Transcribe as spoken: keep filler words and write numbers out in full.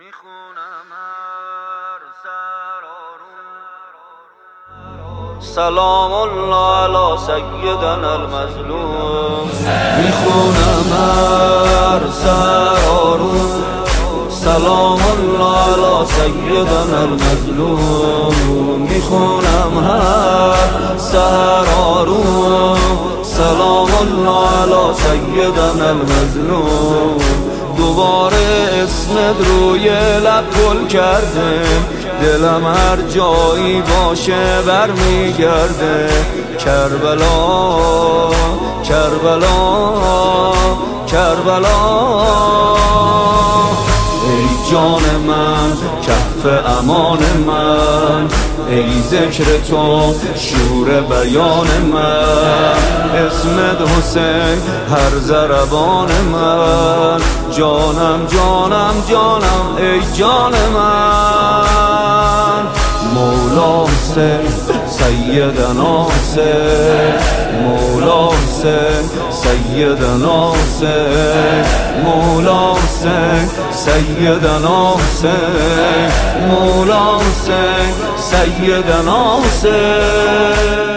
میخونم هر سرارون سلام الله علی سیدنا المظلوم. میخونم هر سرارون سلام الله علی سیدنا المظلوم. میخونم هر سرارون سلام الله علی سیدنا المظلوم. دوباره اسمت روی لب گل کرده، دلم هر جایی باشه برمیگرده. کربلا کربلا کربلا ای جان من، کف امان من، ای ذکر تو شور بیان من. اسمت حسین هر ضربان من، جانم جانم جانم ای جان من. مولا حسین سیدنا حسین، مولا حسین سیدنا حسین، مولا حسین سیدنا حسین، مولا حسین سیدنا حسین.